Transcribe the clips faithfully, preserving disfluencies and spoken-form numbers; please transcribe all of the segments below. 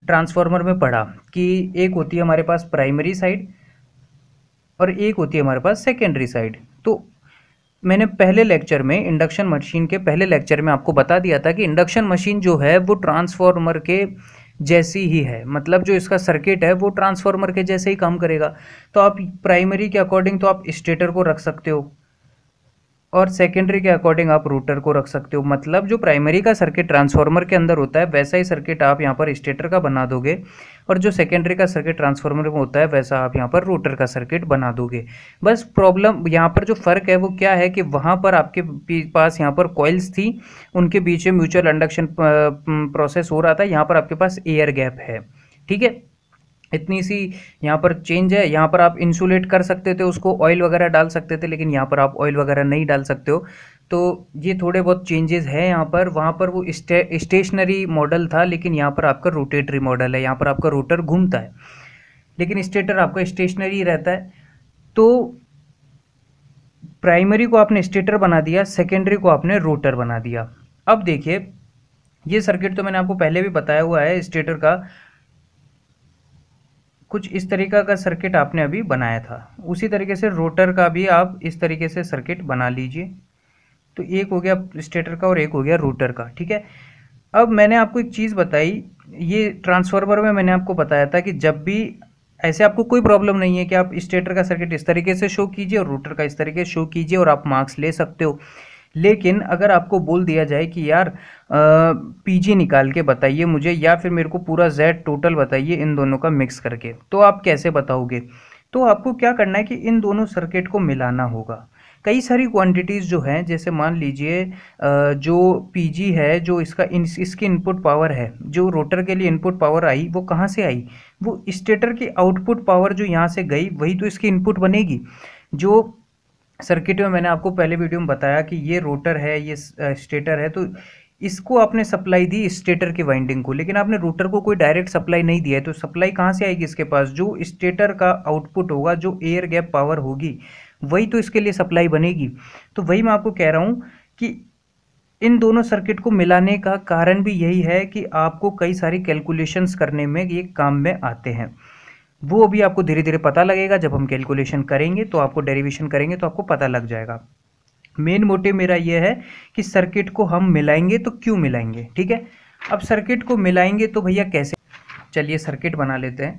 Transformer में पढ़ा कि एक होती है हमारे पास प्राइमरी साइड और एक होती है हमारे पास सेकेंडरी साइड। तो मैंने पहले लेक्चर में इंडक्शन मशीन के पहले लेक्चर में आपको बता दिया था कि इंडक्शन मशीन जो है वो ट्रांसफार्मर के जैसी ही है, मतलब जो इसका सर्किट है वो ट्रांसफार्मर के जैसे ही काम करेगा। तो आप प्राइमरी के अकॉर्डिंग तो आप स्टेटर को रख सकते हो और सेकेंडरी के अकॉर्डिंग आप रूटर को रख सकते हो। मतलब जो प्राइमरी का सर्किट ट्रांसफार्मर के अंदर होता है वैसा ही सर्किट आप यहाँ पर स्टेटर का बना दोगे, और जो सेकेंडरी का सर्किट ट्रांसफार्मर में होता है वैसा आप यहाँ पर रूटर का सर्किट बना दोगे। बस प्रॉब्लम यहाँ पर जो फ़र्क है वो क्या है कि वहाँ पर आपके पास यहाँ पर कॉइल्स थी, उनके बीच में म्यूचुअल इंडक्शन प्रोसेस हो रहा था, यहाँ पर आपके पास एयर गैप है। ठीक है, इतनी सी यहाँ पर चेंज है। यहाँ पर आप इंसुलेट कर सकते थे उसको, ऑयल वगैरह डाल सकते थे, लेकिन यहाँ पर आप ऑयल वगैरह नहीं डाल सकते हो। तो ये थोड़े बहुत चेंजेस हैं यहाँ पर। वहाँ पर वो स्टे स्टेशनरी मॉडल था, लेकिन यहाँ पर आपका रोटेटरी मॉडल है। यहाँ पर आपका रोटर घूमता है, लेकिन स्टेटर आपका स्टेशनरी रहता है। तो प्राइमरी को आपने स्टेटर बना दिया, सेकेंडरी को आपने रोटर बना दिया। अब देखिए, ये सर्किट तो मैंने आपको पहले भी बताया हुआ है। स्टेटर का कुछ इस तरीका का सर्किट आपने अभी बनाया था, उसी तरीके से रोटर का भी आप इस तरीके से सर्किट बना लीजिए। तो एक हो गया स्टेटर का और एक हो गया रोटर का। ठीक है, अब मैंने आपको एक चीज़ बताई, ये ट्रांसफार्मर में मैंने आपको बताया था कि जब भी ऐसे आपको कोई प्रॉब्लम नहीं है कि आप स्टेटर का सर्किट इस तरीके से शो कीजिए और रोटर का इस तरीके से शो कीजिए और आप मार्क्स ले सकते हो। लेकिन अगर आपको बोल दिया जाए कि यार पीजी निकाल के बताइए मुझे, या फिर मेरे को पूरा जेड टोटल बताइए इन दोनों का मिक्स करके, तो आप कैसे बताओगे? तो आपको क्या करना है कि इन दोनों सर्किट को मिलाना होगा। कई सारी क्वांटिटीज़ जो हैं, जैसे मान लीजिए जो पीजी है, जो इसका इन, इसकी इनपुट पावर है, जो रोटर के लिए इनपुट पावर आई वो कहाँ से आई? वो स्टेटर की आउटपुट पावर जो यहाँ से गई वही तो इसकी इनपुट बनेगी। जो सर्किट में मैंने आपको पहले वीडियो में बताया कि ये रोटर है, ये स्टेटर है, तो इसको आपने सप्लाई दी स्टेटर की वाइंडिंग को, लेकिन आपने रोटर को कोई डायरेक्ट सप्लाई नहीं दिया है। तो सप्लाई कहाँ से आएगी इसके पास? जो स्टेटर का आउटपुट होगा, जो एयर गैप पावर होगी, वही तो इसके लिए सप्लाई बनेगी। तो वही मैं आपको कह रहा हूँ कि इन दोनों सर्किट को मिलाने का कारण भी यही है कि आपको कई सारी कैलकुलेशंस करने में ये काम में आते हैं। वो अभी आपको धीरे धीरे पता लगेगा। जब हम कैलकुलेशन करेंगे तो आपको डेरिवेशन करेंगे तो आपको पता लग जाएगा। मेन मोटिव मेरा ये है कि सर्किट को हम मिलाएंगे तो क्यों मिलाएंगे। ठीक है, अब सर्किट को मिलाएंगे तो भैया कैसे? चलिए सर्किट बना लेते हैं।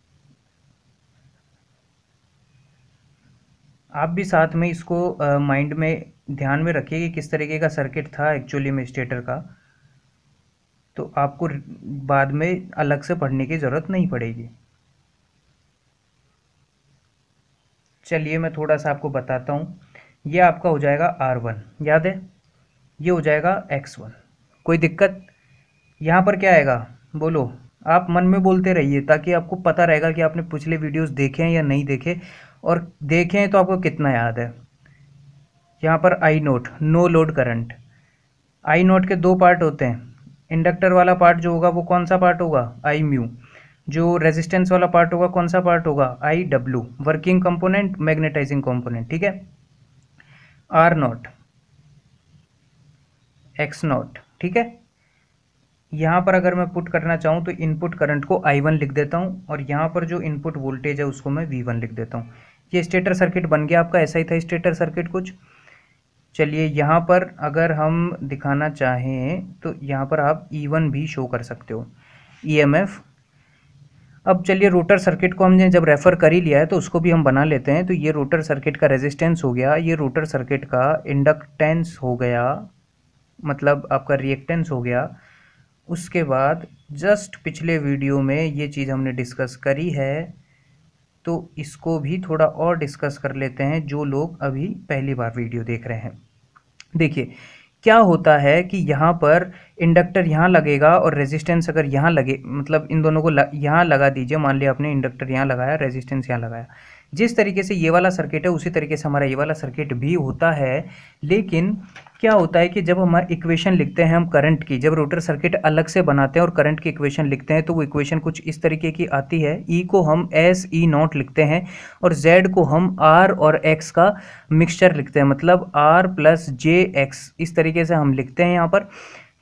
आप भी साथ में इसको माइंड में ध्यान में रखिए कि किस तरीके का सर्किट था एक्चुअली में स्टेटर का, तो आपको बाद में अलग से पढ़ने की ज़रूरत नहीं पड़ेगी। चलिए मैं थोड़ा सा आपको बताता हूँ। ये आपका हो जाएगा आर वन, याद है? ये हो जाएगा एक्स वन। कोई दिक्कत? यहाँ पर क्या आएगा बोलो? आप मन में बोलते रहिए ताकि आपको पता रहेगा कि आपने पिछले वीडियोस देखे हैं या नहीं देखे, और देखे हैं तो आपको कितना याद है। यहाँ पर I naught, no load current. I naught के दो पार्ट होते हैं। इंडक्टर वाला पार्ट जो होगा वो कौन सा पार्ट होगा? I mu. जो रेजिस्टेंस वाला पार्ट होगा कौन सा पार्ट होगा? I W. Working component, magnetizing component. ठीक है, आर नॉट, एक्स नॉट। ठीक है, यहाँ पर अगर मैं पुट करना चाहूँ तो इनपुट करंट को आई वन लिख देता हूँ, और यहाँ पर जो इनपुट वोल्टेज है उसको मैं वी वन लिख देता हूँ। ये स्टेटर सर्किट बन गया आपका। ऐसा ही था स्टेटर सर्किट कुछ। चलिए यहाँ पर अगर हम दिखाना चाहें तो यहाँ पर आप ई वन भी शो कर सकते हो, ई एम एफ। अब चलिए रोटर सर्किट को हमने जब रेफ़र कर ही लिया है तो उसको भी हम बना लेते हैं। तो ये रोटर सर्किट का रेजिस्टेंस हो गया, ये रोटर सर्किट का इंडक्टेंस हो गया, मतलब आपका रिएक्टेंस हो गया। उसके बाद जस्ट पिछले वीडियो में ये चीज़ हमने डिस्कस करी है, तो इसको भी थोड़ा और डिस्कस कर लेते हैं जो लोग अभी पहली बार वीडियो देख रहे हैं। देखिए क्या होता है कि यहाँ पर इंडक्टर यहाँ लगेगा और रेजिस्टेंस अगर यहाँ लगे, मतलब इन दोनों को ल, यहाँ लगा दीजिए। मान लिया आपने इंडक्टर यहाँ लगाया, रेजिस्टेंस यहाँ लगाया। जिस तरीके से ये वाला सर्किट है उसी तरीके से हमारा ये वाला सर्किट भी होता है। लेकिन क्या होता है कि जब हम इक्वेशन लिखते हैं हम करंट की, जब रोटर सर्किट अलग से बनाते हैं और करंट की इक्वेशन लिखते हैं तो वो इक्वेशन कुछ इस तरीके की आती है। ई को हम एस ई नॉट लिखते हैं और जेड को हम आर और एक्स का मिक्सचर लिखते हैं, मतलब आर प्लस जे एक्स, इस तरीके से हम लिखते हैं यहाँ पर।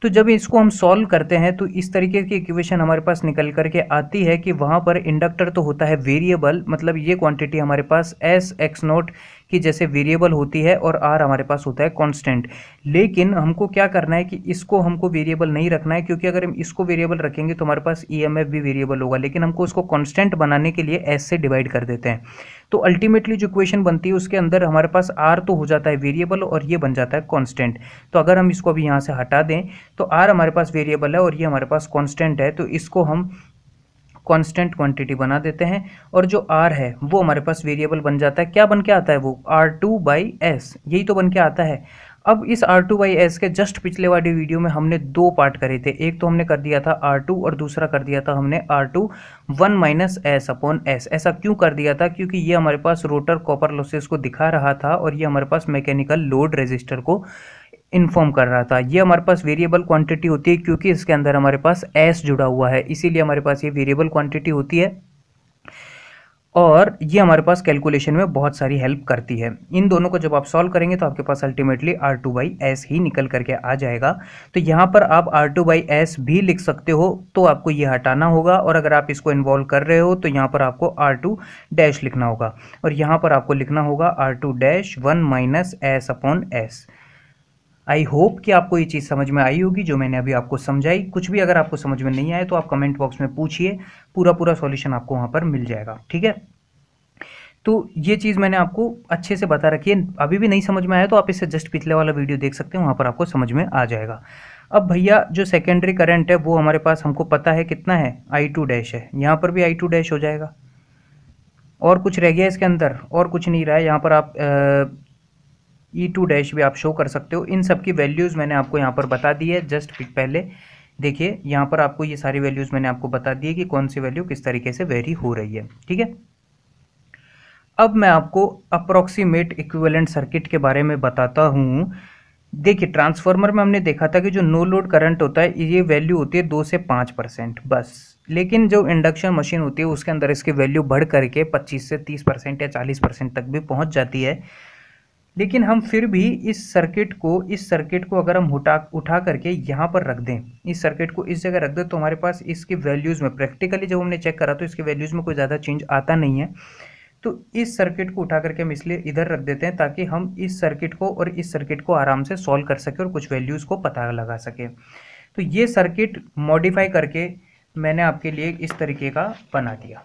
तो जब इसको हम सॉल्व करते हैं तो इस तरीके की इक्वेशन हमारे पास निकल करके आती है कि वहाँ पर इंडक्टर तो होता है वेरिएबल, मतलब ये क्वांटिटी हमारे पास एस एक्स नोट की जैसे वेरिएबल होती है और आर हमारे पास होता है कांस्टेंट। लेकिन हमको क्या करना है कि इसको हमको वेरिएबल नहीं रखना है, क्योंकि अगर हम इसको वेरिएबल रखेंगे तो हमारे पास ईएमएफ भी वेरिएबल होगा, लेकिन हमको उसको कांस्टेंट बनाने के लिए एस से डिवाइड कर देते हैं। तो अल्टीमेटली जो इक्वेशन बनती है उसके अंदर हमारे पास आर तो हो जाता है वेरिएबल और ये बन जाता है कांस्टेंट। तो अगर हम इसको अभी यहाँ से हटा दें तो आर हमारे पास वेरिएबल है और ये हमारे पास कांस्टेंट है, तो इसको हम कांस्टेंट क्वांटिटी बना देते हैं और जो आर है वो हमारे पास वेरिएबल बन जाता है। क्या बन के आता है वो? आर टू बाई एस, यही तो बन के आता है। अब इस आर टू बाई एस के जस्ट पिछले वाले वीडियो में हमने दो पार्ट करे थे, एक तो हमने कर दिया था आर टू और दूसरा कर दिया था हमने R two one minus S upon S. ऐसा क्यों कर दिया था? क्योंकि ये हमारे पास रोटर कॉपर लॉसेस को दिखा रहा था और ये हमारे पास मैकेनिकल लोड रेजिस्टर को इन्फॉर्म कर रहा था। ये हमारे पास वेरिएबल क्वांटिटी होती है क्योंकि इसके अंदर हमारे पास एस जुड़ा हुआ है, इसीलिए हमारे पास ये वेरिएबल क्वांटिटी होती है और ये हमारे पास कैलकुलेशन में बहुत सारी हेल्प करती है। इन दोनों को जब आप सॉल्व करेंगे तो आपके पास ultimately R two by S ही निकल करके आ जाएगा। तो यहाँ पर आप आर टू बाई एस भी लिख सकते हो, तो आपको ये हटाना होगा और अगर आप इसको इन्वॉल्व कर रहे हो तो यहाँ पर आपको आर टू डैश लिखना होगा और यहाँ पर आपको लिखना होगा R two dash one minus S upon S. I hope कि आपको ये चीज़ समझ में आई होगी जो मैंने अभी आपको समझाई। कुछ भी अगर आपको समझ में नहीं आए तो आप कमेंट बॉक्स में पूछिए, पूरा पूरा सॉल्यूशन आपको वहाँ पर मिल जाएगा। ठीक है, तो ये चीज़ मैंने आपको अच्छे से बता रखी है। अभी भी नहीं समझ में आया तो आप इससे जस्ट पिछले वाला वीडियो देख सकते हैं, वहाँ पर आपको समझ में आ जाएगा। अब भैया जो सेकेंडरी करंट है वो हमारे पास हमको पता है कितना है, आई टू डैश है। यहाँ पर भी आई टू डैश हो जाएगा। और कुछ रह गया इसके अंदर? और कुछ नहीं रहा है। यहाँ पर आप आ, ई टू डैश भी आप शो कर सकते हो। इन सब की वैल्यूज़ मैंने आपको यहाँ पर बता दी है जस्ट पहले। देखिए यहाँ पर आपको ये सारी वैल्यूज़ मैंने आपको बता दी है कि कौन सी वैल्यू किस तरीके से वेरी हो रही है। ठीक है, अब मैं आपको अप्रॉक्सीमेट इक्विवेलेंट सर्किट के बारे में बताता हूँ। देखिए ट्रांसफार्मर में हमने देखा था कि जो नो लोड करंट होता है ये वैल्यू होती है दो से पाँच परसेंट बस, लेकिन जो इंडक्शन मशीन होती है उसके अंदर इसकी वैल्यू बढ़ करके पच्चीस से तीस परसेंट या चालीस परसेंट तक भी पहुँच जाती है। लेकिन हम फिर भी इस सर्किट को इस सर्किट को अगर हम उठा उठा करके यहाँ पर रख दें, इस सर्किट को इस जगह रख दें, तो हमारे पास इसकी वैल्यूज़ में प्रैक्टिकली जब हमने चेक करा तो इसकी वैल्यूज़ में कोई ज़्यादा चेंज आता नहीं है। तो इस सर्किट को उठा करके हम इसलिए इधर रख देते हैं ताकि हम इस सर्किट को और इस सर्किट को आराम से सॉल्व कर सकें और कुछ वैल्यूज़ को पता लगा सकें। तो ये सर्किट मॉडिफाई करके मैंने आपके लिए इस तरीके का बना दिया।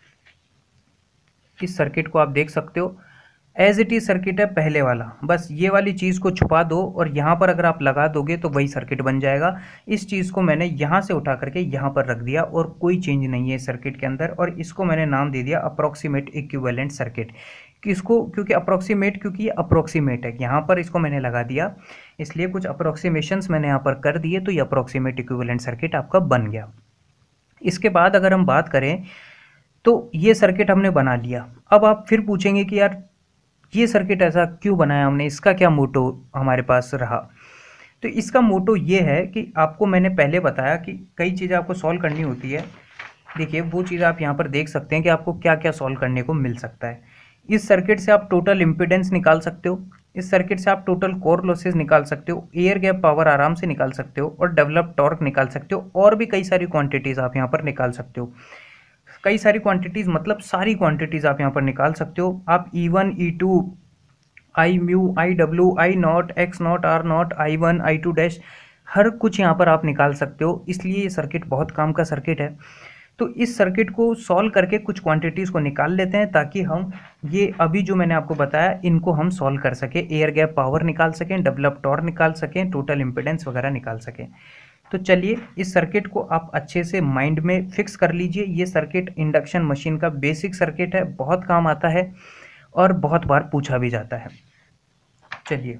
इस सर्किट को आप देख सकते हो, एज इट इज सर्किट है पहले वाला, बस ये वाली चीज़ को छुपा दो और यहाँ पर अगर आप लगा दोगे तो वही सर्किट बन जाएगा। इस चीज़ को मैंने यहाँ से उठा करके यहाँ पर रख दिया और कोई चेंज नहीं है सर्किट के अंदर, और इसको मैंने नाम दे दिया अप्रॉक्सीमेट इक्विवेलेंट सर्किट। किसको? क्योंकि अप्रॉक्सीमेट, क्योंकि ये अप्रॉक्सीमेट है, यहाँ पर इसको मैंने लगा दिया, इसलिए कुछ अप्रॉक्सीमेशंस मैंने यहाँ पर कर दिए, तो ये अप्रॉक्सीमेट इक्विवेलेंट सर्किट आपका बन गया। इसके बाद अगर हम बात करें तो ये सर्किट हमने बना लिया। अब आप फिर पूछेंगे कि यार ये सर्किट ऐसा क्यों बनाया हमने, इसका क्या मोटो हमारे पास रहा? तो इसका मोटो ये है कि आपको मैंने पहले बताया कि कई चीज़ें आपको सॉल्व करनी होती है। देखिए वो चीज़ आप यहाँ पर देख सकते हैं कि आपको क्या क्या सॉल्व करने को मिल सकता है। इस सर्किट से आप टोटल इम्पीडेंस निकाल सकते हो, इस सर्किट से आप टोटल कोर लॉसेस निकाल सकते हो, एयर गैप पावर आराम से निकाल सकते हो और डेवलप टॉर्क निकाल सकते हो, और भी कई सारी क्वांटिटीज़ आप यहाँ पर निकाल सकते हो। कई सारी क्वांटिटीज़ मतलब सारी क्वांटिटीज़ आप यहाँ पर निकाल सकते हो। आप E one E two I mu I W I naught X naught R naught I one I two dash हर कुछ यहाँ पर आप निकाल सकते हो, इसलिए ये सर्किट बहुत काम का सर्किट है। तो इस सर्किट को सॉल्व करके कुछ क्वांटिटीज़ को निकाल लेते हैं ताकि हम ये अभी जो मैंने आपको बताया इनको हम सॉल्व कर सकें, एयर गैप पावर निकाल सकें, डेवलप टॉर्क निकाल सकें, टोटल इम्पिडेंस वगैरह निकाल सकें। तो चलिए इस सर्किट को आप अच्छे से माइंड में फिक्स कर लीजिए। ये सर्किट इंडक्शन मशीन का बेसिक सर्किट है, बहुत काम आता है और बहुत बार पूछा भी जाता है। चलिए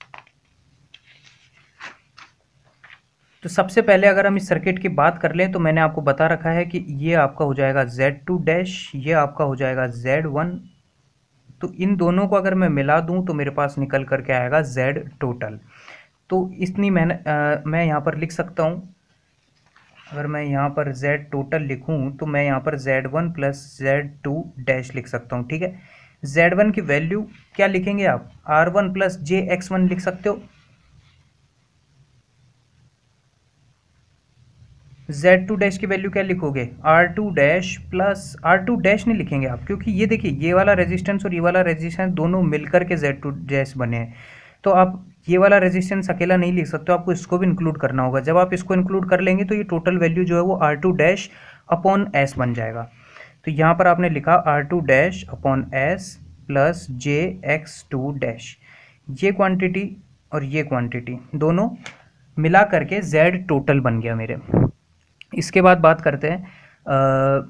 तो सबसे पहले अगर हम इस सर्किट की बात कर लें तो मैंने आपको बता रखा है कि ये आपका हो जाएगा ज़ेड टू डैश, ये आपका हो जाएगा ज़ेड वन। तो इन दोनों को अगर मैं मिला दूं तो मेरे पास निकल करके आएगा Z टोटल। तो इतनी मैंने आ, मैं यहाँ पर लिख सकता हूँ, अगर मैं यहाँ पर Z टोटल लिखूँ तो मैं यहाँ पर Z one plus Z two dash लिख सकता हूँ। ठीक है, ज़ेड वन की वैल्यू क्या लिखेंगे आप? R one plus J X one लिख सकते हो। जेड टू डैश की वैल्यू क्या लिखोगे, R two dash plus R two dash नहीं लिखेंगे आप, क्योंकि ये देखिए ये वाला रेजिस्टेंस और ये वाला रेजिस्टेंस दोनों मिलकर के जेड टू डैश बने हैं, तो आप ये वाला रेजिस्टेंस अकेला नहीं लिख सकते, आपको इसको भी इंक्लूड करना होगा। जब आप इसको इंक्लूड कर लेंगे तो ये टोटल वैल्यू जो है वो R two dash upon S बन जाएगा। तो यहाँ पर आपने लिखा R two dash upon S plus J X two dash, ये क्वांटिटी और ये क्वांटिटी दोनों मिला करके z टोटल बन गया मेरे। इसके बाद बात करते हैं आ,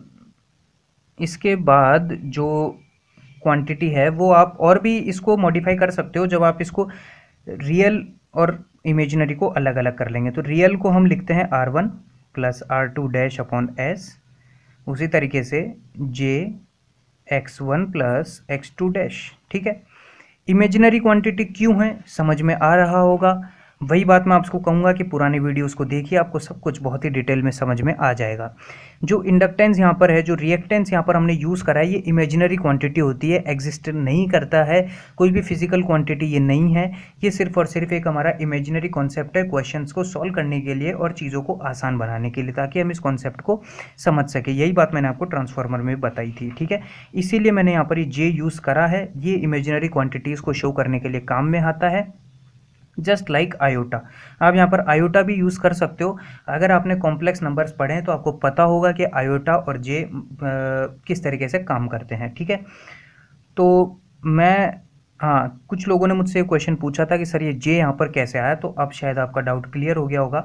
इसके बाद जो क्वांटिटी है वो आप और भी इसको मॉडिफाई कर सकते हो, जब आप इसको रियल और इमेजिनरी को अलग अलग कर लेंगे। तो रियल को हम लिखते हैं R one plus R two dash upon S, उसी तरीके से J X one plus X two dash, ठीक है। इमेजिनरी क्वांटिटी क्यों है समझ में आ रहा होगा, वही बात मैं आपको कहूँगा कि पुरानी वीडियोस को देखिए, आपको सब कुछ बहुत ही डिटेल में समझ में आ जाएगा। जो इंडक्टेंस यहाँ पर है, जो रिएक्टेंस यहाँ पर हमने यूज़ करा है, ये इमेजिनरी क्वांटिटी होती है, एग्जिस्ट नहीं करता है, कोई भी फिजिकल क्वांटिटी ये नहीं है, ये सिर्फ और सिर्फ एक हमारा इमेजिनरी कॉन्सेप्ट है क्वेश्चंस को सॉल्व करने के लिए और चीज़ों को आसान बनाने के लिए, ताकि हम इस कॉन्सेप्ट को समझ सकें। यही बात मैंने आपको ट्रांसफार्मर में बताई थी, ठीक है। इसीलिए मैंने यहाँ पर ये जे यूज़ करा है, ये इमेजिनरी क्वान्टिटीज़ को शो करने के लिए काम में आता है, जस्ट लाइक आयोटा। आप यहाँ पर आयोटा भी यूज़ कर सकते हो। अगर आपने कॉम्प्लेक्स नंबर्स पढ़े हैं तो आपको पता होगा कि आयोटा और जे किस तरीके से काम करते हैं, ठीक है। तो मैं हाँ, कुछ लोगों ने मुझसे क्वेश्चन पूछा था कि सर ये जे यहाँ पर कैसे आया, तो अब शायद आपका डाउट क्लियर हो गया होगा।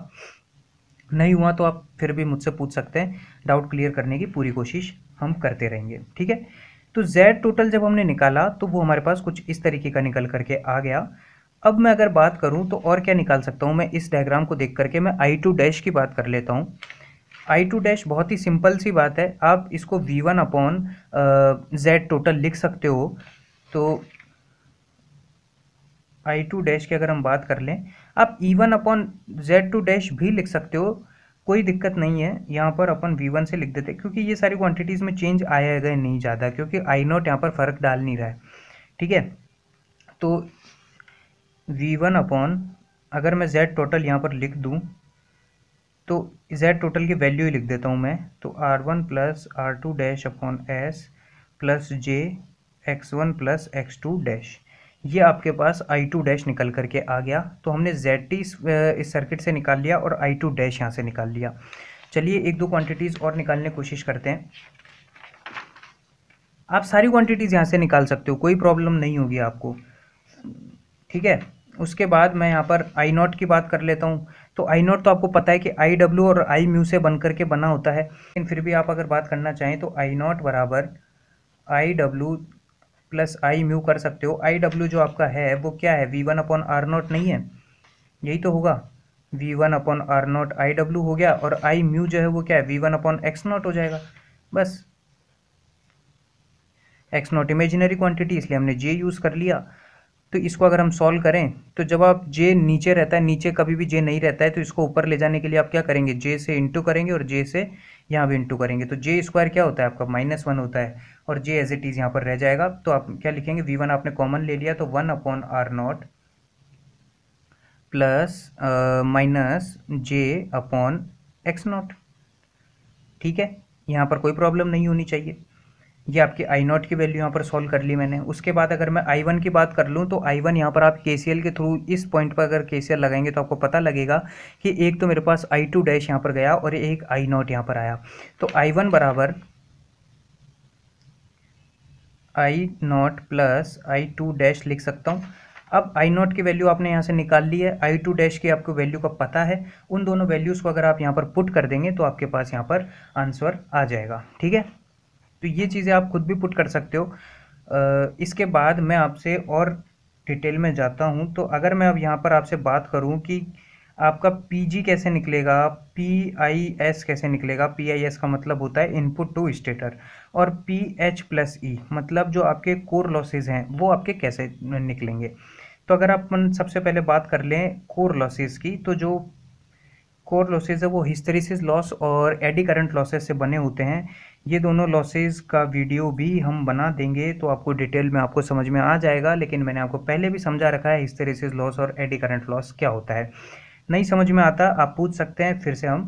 नहीं हुआ तो आप फिर भी मुझसे पूछ सकते हैं, डाउट क्लियर करने की पूरी कोशिश हम करते रहेंगे, ठीक है। तो जेड टोटल जब हमने निकाला तो वो हमारे पास कुछ इस तरीके का निकल करके आ गया। अब मैं अगर बात करूं तो और क्या निकाल सकता हूं, मैं इस डायग्राम को देख करके मैं आई टू डैश की बात कर लेता हूं। आई टू डैश बहुत ही सिंपल सी बात है, आप इसको V one upon Z total लिख सकते हो। तो आई टू डैश की अगर हम बात कर लें, आप E one upon Z two dash भी लिख सकते हो, कोई दिक्कत नहीं है। यहाँ पर अपन वी वन से लिख देते, क्योंकि ये सारी क्वांटिटीज़ में चेंज आएगा नहीं ज़्यादा, क्योंकि आई नॉट यहाँ पर फ़र्क डाल नहीं रहा है, ठीक है। तो वी वन अपॉन, अगर मैं z टोटल यहाँ पर लिख दूँ तो z टोटल की वैल्यू ही लिख देता हूँ मैं, तो R one plus R two dash upon S plus J X one plus X two dash, ये आपके पास आई टू डैश निकल करके आ गया। तो हमने जेड टी इस, इस सर्किट से निकाल लिया और आई टू डैश यहाँ से निकाल लिया। चलिए एक दो क्वांटिटीज़ और निकालने की कोशिश करते हैं। आप सारी क्वांटिटीज़ यहाँ से निकाल सकते हो, कोई प्रॉब्लम नहीं होगी आपको, ठीक है। उसके बाद मैं यहाँ पर आई नॉट की बात कर लेता हूँ। तो आई नॉट तो आपको पता है कि आई डब्ल्यू और आई म्यू से बन करके बना होता है, लेकिन फिर भी आप अगर बात करना चाहें तो आई नॉट बराबर I W plus I mu कर सकते हो। आई डब्ल्यू जो आपका है वो क्या है, V one upon R naught नहीं है, यही तो होगा, V one upon R naught I W हो गया, और आई म्यू जो है वो क्या है, V one upon X naught हो जाएगा। बस एक्स नॉट इमेजिनरी क्वांटिटी, इसलिए हमने जे यूज़ कर लिया। तो इसको अगर हम सॉल्व करें तो जब आप जे नीचे रहता है, नीचे कभी भी जे नहीं रहता है, तो इसको ऊपर ले जाने के लिए आप क्या करेंगे, जे से इंटू करेंगे और जे से यहाँ भी इंटू करेंगे। तो जे स्क्वायर क्या होता है आपका, माइनस वन होता है, और जे एज इट इज़ यहाँ पर रह जाएगा। तो आप क्या लिखेंगे, वी वन आपने कॉमन ले लिया, तो one upon R naught plus minus J upon X naught, ठीक है। यहाँ पर कोई प्रॉब्लम नहीं होनी चाहिए। ये आपकी आई नॉट की वैल्यू यहाँ पर सॉल्व कर ली मैंने। उसके बाद अगर मैं आई वन की बात कर लूँ तो आई वन यहाँ पर आप के सी एल के थ्रू इस पॉइंट पर अगर के सी एल लगाएंगे तो आपको पता लगेगा कि एक तो मेरे पास आई टू डैश यहाँ पर गया और एक आई नॉट यहाँ पर आया। तो आई वन बराबर I naught plus I two dash लिख सकता हूँ। अब आई नॉट की वैल्यू आपने यहाँ से निकाल ली है, आई टू डैश की आपको वैल्यू का पता है, उन दोनों वैल्यूज़ को अगर आप यहाँ पर पुट कर देंगे तो आपके पास यहाँ पर आंसर आ जाएगा, ठीक है। तो ये चीज़ें आप खुद भी पुट कर सकते हो। इसके बाद मैं आपसे और डिटेल में जाता हूँ। तो अगर मैं अब यहाँ पर आपसे बात करूँ कि आपका पी जी कैसे निकलेगा, पी आई एस कैसे निकलेगा, पी आई एस का मतलब होता है इनपुट टू स्टेटर, और पी एच प्लस ई मतलब जो आपके कोर लॉसेज हैं वो आपके कैसे निकलेंगे। तो अगर आप सबसे पहले बात कर लें कोर लॉसेज की, तो जो कोर लॉसेज है वो हिस्टेरिसिस लॉस और एडी करंट लॉसेज से बने होते हैं। ये दोनों लॉसेज का वीडियो भी हम बना देंगे तो आपको डिटेल में आपको समझ में आ जाएगा, लेकिन मैंने आपको पहले भी समझा रखा है हिस्टेरिसिस लॉस और एडी करंट लॉस क्या होता है। नहीं समझ में आता आप पूछ सकते हैं, फिर से हम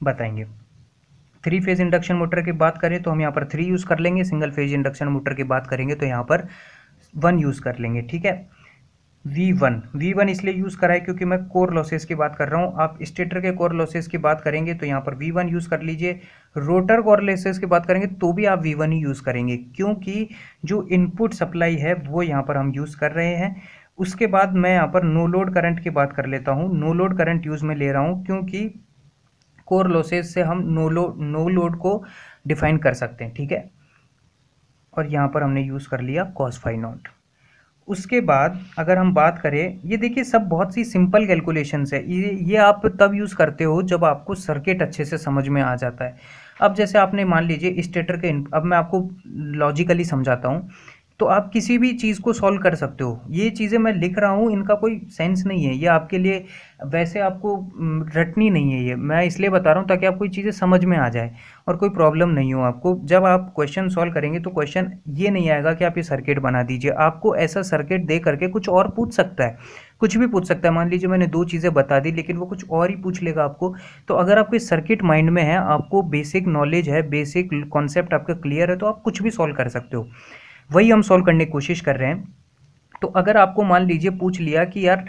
बताएंगे। थ्री फेज इंडक्शन मोटर की बात करें तो हम यहाँ पर थ्री यूज़ कर लेंगे, सिंगल फेज इंडक्शन मोटर की बात करेंगे तो यहाँ पर वन यूज़ कर लेंगे। ठीक है, वी वन वी वन इसलिए यूज़ करा है क्योंकि मैं कोर लॉसेस की बात कर रहा हूँ। आप स्टेटर के कोर लॉसेस की बात करेंगे तो यहाँ पर वी वन यूज़ कर लीजिए। रोटर कोर लॉसेस की बात करेंगे तो भी आप वी वन ही यूज़ करेंगे, क्योंकि जो इनपुट सप्लाई है वो यहाँ पर हम यूज़ कर रहे हैं। उसके बाद मैं यहाँ पर नो लोड करंट की बात कर लेता हूँ। नो लोड करंट यूज़ में ले रहा हूँ क्योंकि कोर लॉसेस से हम नो लोड नो लोड को डिफाइन कर सकते हैं। ठीक है, और यहाँ पर हमने यूज़ कर लिया कॉस फाई नॉट। उसके बाद अगर हम बात करें, ये देखिए सब बहुत सी सिंपल कैलकुलेशंस है। ये ये आप तब यूज़ करते हो जब आपको सर्किट अच्छे से समझ में आ जाता है। अब जैसे आपने मान लीजिए स्टेटर के, अब मैं आपको लॉजिकली समझाता हूँ, तो आप किसी भी चीज़ को सॉल्व कर सकते हो। ये चीज़ें मैं लिख रहा हूँ, इनका कोई सेंस नहीं है, ये आपके लिए वैसे आपको म, रटनी नहीं है। ये मैं इसलिए बता रहा हूँ ताकि आपको ये चीज़ें समझ में आ जाए और कोई प्रॉब्लम नहीं हो आपको। जब आप क्वेश्चन सॉल्व करेंगे तो क्वेश्चन ये नहीं आएगा कि आप ये सर्किट बना दीजिए। आपको ऐसा सर्किट दे करके कुछ और पूछ सकता है, कुछ भी पूछ सकता है। मान लीजिए मैंने दो चीज़ें बता दी लेकिन वो कुछ और ही पूछ लेगा आपको। तो अगर आपको सर्किट माइंड में है, आपको बेसिक नॉलेज है, बेसिक कॉन्सेप्ट आपका क्लियर है, तो आप कुछ भी सॉल्व कर सकते हो। वही हम सॉल्व करने की कोशिश कर रहे हैं। तो अगर आपको मान लीजिए पूछ लिया कि यार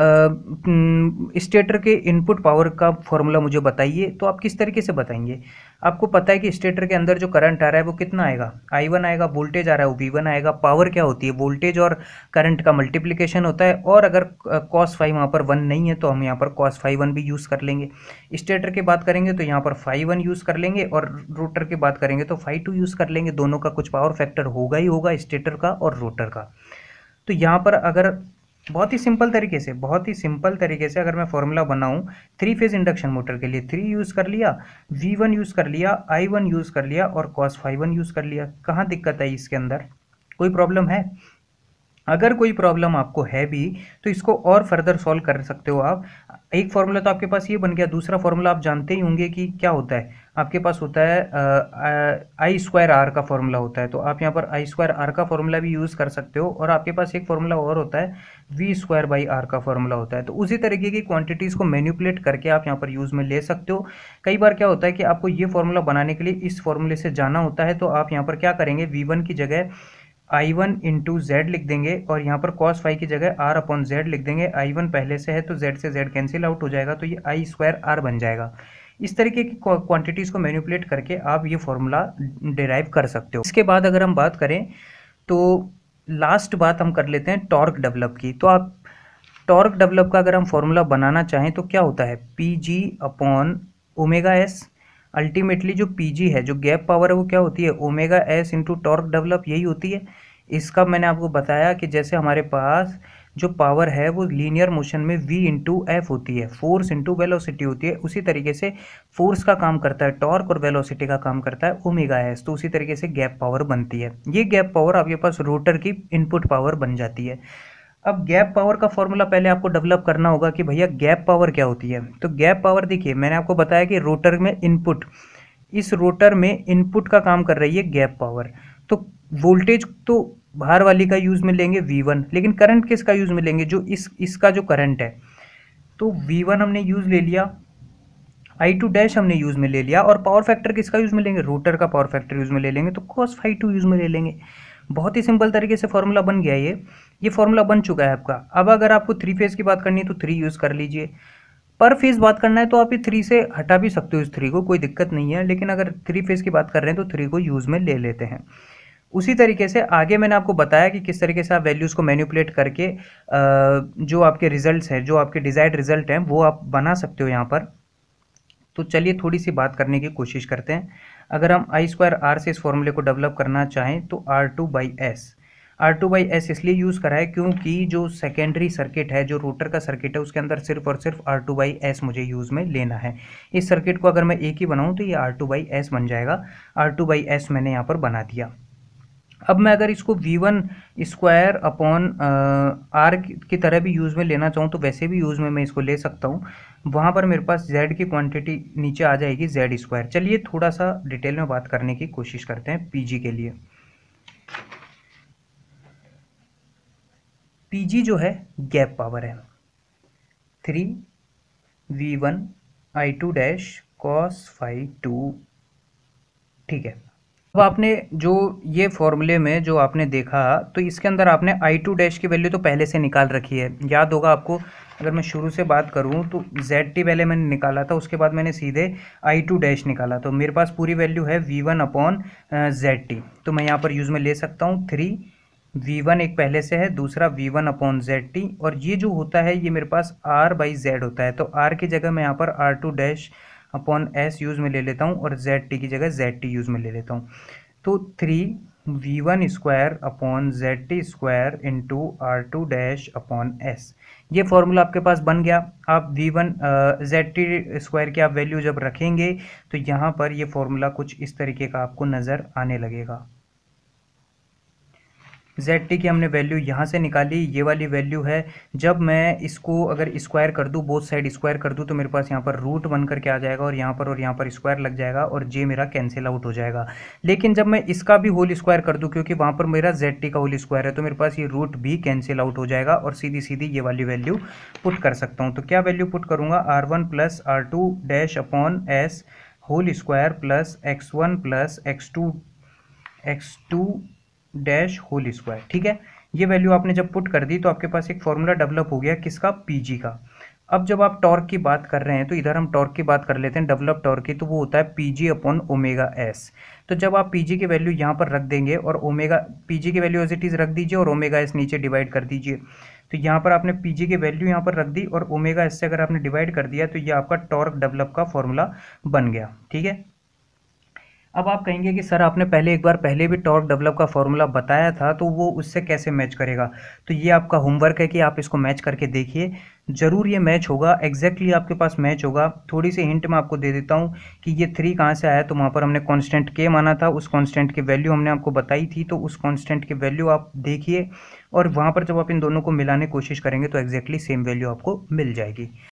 स्टेटर के इनपुट पावर का फॉर्मूला मुझे बताइए, तो आप किस तरीके से बताएंगे? आपको पता है कि स्टेटर के अंदर जो करंट आ रहा है वो कितना आएगा, आई वन आएगा, वोल्टेज आ रहा है वो वी वन आएगा। पावर क्या होती है? वोल्टेज और करंट का मल्टीप्लिकेशन होता है। और अगर कॉस फाइव वहाँ पर वन नहीं है तो हम यहाँ पर कॉस फाइव वन भी यूज़ कर लेंगे। स्टेटर की बात करेंगे तो यहाँ पर फाइव वन यूज़ कर लेंगे, और रोटर की बात करेंगे तो फाइव टू यूज़ कर लेंगे। दोनों का कुछ पावर फैक्टर होगा ही होगा, स्टेटर का और रोटर का। तो यहाँ पर अगर बहुत ही सिंपल तरीके से बहुत ही सिंपल तरीके से अगर मैं फॉर्मूला बनाऊँ थ्री फेज इंडक्शन मोटर के लिए, थ्री यूज़ कर लिया, वी वन यूज़ कर लिया, आई वन यूज़ कर लिया और कॉस फाइव वन यूज़ कर लिया। कहाँ दिक्कत है इसके अंदर? कोई प्रॉब्लम है? अगर कोई प्रॉब्लम आपको है भी तो इसको और फर्दर सॉल्व कर सकते हो आप। एक फॉर्मूला तो आपके पास ये बन गया, दूसरा फॉर्मूला आप जानते ही होंगे कि क्या होता है। आपके पास होता है आई स्क्वायर आर का फॉर्मूला होता है, तो आप यहाँ पर आई स्क्वायर आर का फॉर्मूला भी यूज़ कर सकते हो। और आपके पास एक फॉर्मूला और होता है, वी स्क्वायर बाई आर का फॉर्मूला होता है। तो उसी तरीके की क्वांटिटीज़ को मैनिपुलेट करके आप यहाँ पर यूज़ में ले सकते हो। कई बार क्या होता है कि आपको ये फॉर्मूला बनाने के लिए इस फॉर्मूले से जाना होता है, तो आप यहाँ पर क्या करेंगे, वी वन की जगह आई वन इंटू जेड लिख देंगे और यहाँ पर कॉस फाइव की जगह आर अपॉन जेड लिख देंगे। आई वन पहले से है तो जेड से जेड कैंसिल आउट हो जाएगा, तो ये आई स्क्वायर आर बन जाएगा। इस तरीके की क्वांटिटीज़ को मैनिपुलेट करके आप ये फॉर्मूला डिराइव कर सकते हो। इसके बाद अगर हम बात करें तो लास्ट बात हम कर लेते हैं टॉर्क डेवलप की। तो आप टॉर्क डेवलप का अगर हम फॉर्मूला बनाना चाहें तो क्या होता है, P G upon omega S. Ultimately जो पीजी है, जो गैप पावर है, वो क्या होती है, omega S into torque develop, यही होती है। इसका मैंने आपको बताया कि जैसे हमारे पास जो पावर है वो लीनियर मोशन में v इंटू एफ होती है, फोर्स इंटू वेलोसिटी होती है। उसी तरीके से फोर्स का काम करता है टॉर्क और वेलोसिटी का काम करता है ओमेगा एस। तो उसी तरीके से गैप पावर बनती है। ये गैप पावर आपके पास रोटर की इनपुट पावर बन जाती है। अब गैप पावर का फॉर्मूला पहले आपको डेवलप करना होगा कि भैया गैप पावर क्या होती है। तो गैप पावर देखिए, मैंने आपको बताया कि रोटर में इनपुट, इस रोटर में इनपुट का काम कर रही है गैप पावर। तो वोल्टेज तो बाहर वाली का यूज़ में लेंगे वी वन, लेकिन करंट किसका यूज़ में लेंगे, जो इस इसका जो करंट है। तो वी वन हमने यूज़ ले लिया, आई टू डैश हमने यूज़ में ले लिया, और पावर फैक्टर किसका यूज़ में लेंगे, रोटर का पावर फैक्टर यूज़ में ले लेंगे, तो कॉस फाइव टू यूज़ में ले लेंगे। बहुत ही सिंपल तरीके से फॉर्मूला बन गया। ये ये फॉर्मूला बन चुका है आपका। अब अगर आपको थ्री फेज की बात करनी है तो थ्री यूज़ कर लीजिए। पर फेज बात करना है तो आप ये थ्री से हटा भी सकते हो इस थ्री को, कोई दिक्कत नहीं है। लेकिन अगर थ्री फेज की बात कर रहे हैं तो थ्री को यूज़ में ले लेते हैं। उसी तरीके से आगे मैंने आपको बताया कि किस तरीके से आप वैल्यूज़ को मैनिपुलेट करके जो आपके रिजल्ट्स हैं, जो आपके डिज़ायर्ड रिजल्ट हैं, वो आप बना सकते हो यहाँ पर। तो चलिए थोड़ी सी बात करने की कोशिश करते हैं। अगर हम आई स्क्वायर आर से इस फॉर्मूले को डेवलप करना चाहें तो R two by S, R two by S इसलिए यूज़ करा है क्योंकि जो सेकेंडरी सर्किट है, जो रोटर का सर्किट है, उसके अंदर सिर्फ और सिर्फ आर टू बाई एस मुझे यूज़ में लेना है। इस सर्किट को अगर मैं एक ही बनाऊँ तो ये आर टू बाई एस बन जाएगा। आर टू बाई एस मैंने यहाँ पर बना दिया। अब मैं अगर इसको V one square upon R की तरह भी यूज़ में लेना चाहूँ तो वैसे भी यूज़ में मैं इसको ले सकता हूँ। वहाँ पर मेरे पास z की क्वांटिटी नीचे आ जाएगी जेड स्क्वायर। चलिए थोड़ा सा डिटेल में बात करने की कोशिश करते हैं पीजी के लिए। पीजी जो है गैप पावर है, three V one I two dash cos phi two, ठीक है। अब आपने जो ये फॉर्मूले में जो आपने देखा, तो इसके अंदर आपने आई टू डैश की वैल्यू तो पहले से निकाल रखी है, याद होगा आपको। अगर मैं शुरू से बात करूं तो जेड टी पहले मैंने निकाला था, उसके बाद मैंने सीधे आई टू डैश निकाला, तो मेरे पास पूरी वैल्यू है V one upon Z T. तो मैं यहाँ पर यूज़ में ले सकता हूँ थ्री वी वन, एक पहले से है, दूसरा V one upon Z T, और ये जो होता है ये मेरे पास आर बाई जेड होता है। तो आर की जगह मैं यहाँ पर R two dash upon S use में ले लेता हूँ और जेड टी की जगह जेड टी यूज़ में ले लेता हूँ। तो three V one square upon Z T square into R two dash upon S, ये फॉर्मूला आपके पास बन गया। आप V one Z T square की आप वैल्यू जब रखेंगे तो यहाँ पर ये फॉर्मूला कुछ इस तरीके का आपको नज़र आने लगेगा। जेड टी की हमने वैल्यू यहाँ से निकाली, ये वाली वैल्यू है। जब मैं इसको अगर स्क्वायर कर दूँ, बोथ साइड स्क्वायर कर दूँ, तो मेरे पास यहाँ पर रूट बन करके आ जाएगा और यहाँ पर और यहाँ पर स्क्वायर लग जाएगा और जे मेरा कैंसिल आउट हो जाएगा। लेकिन जब मैं इसका भी होल स्क्वायर कर दूँ, क्योंकि वहाँ पर मेरा जेड टी का होल स्क्वायर है, तो मेरे पास ये रूट भी कैंसिल आउट हो जाएगा और सीधी सीधी ये वाली वैल्यू पुट कर सकता हूँ। तो क्या वैल्यू पुट करूँगा, R one plus R two dash upon S whole square plus X one plus X two X two dash whole square, ठीक है। ये वैल्यू आपने जब पुट कर दी तो आपके पास एक फॉर्मूला डेवलप हो गया, किसका, पीजी का। अब जब आप टॉर्क की बात कर रहे हैं तो इधर हम टॉर्क की बात कर लेते हैं, डेवलप टॉर्क की, तो वो होता है पीजी अपॉन ओमेगा एस। तो जब आप पीजी की वैल्यू यहाँ पर रख देंगे और ओमेगा, पीजी की वैल्यू एज इट इज़ रख दीजिए और ओमेगा एस नीचे डिवाइड कर दीजिए। तो यहाँ पर आपने पीजी की वैल्यू यहाँ पर रख दी और ओमेगा एस से अगर आपने डिवाइड कर दिया तो ये आपका टॉर्क डेवलप का फॉर्मूला बन गया, ठीक है। अब आप कहेंगे कि सर आपने पहले एक बार पहले भी टॉर्क डेवलप का फॉर्मूला बताया था, तो वो उससे कैसे मैच करेगा। तो ये आपका होमवर्क है कि आप इसको मैच करके देखिए, ज़रूर ये मैच होगा, एग्जैक्टली आपके पास मैच होगा। थोड़ी सी हिंट मैं आपको दे देता हूँ कि ये थ्री कहाँ से आया, तो वहाँ पर हमने कांस्टेंट के माना था, उस कांस्टेंट की वैल्यू हमने आपको बताई थी, तो उस कांस्टेंट की वैल्यू आप देखिए और वहाँ पर जब आप इन दोनों को मिलाने की कोशिश करेंगे तो एग्जैक्टली सेम वैल्यू आपको मिल जाएगी।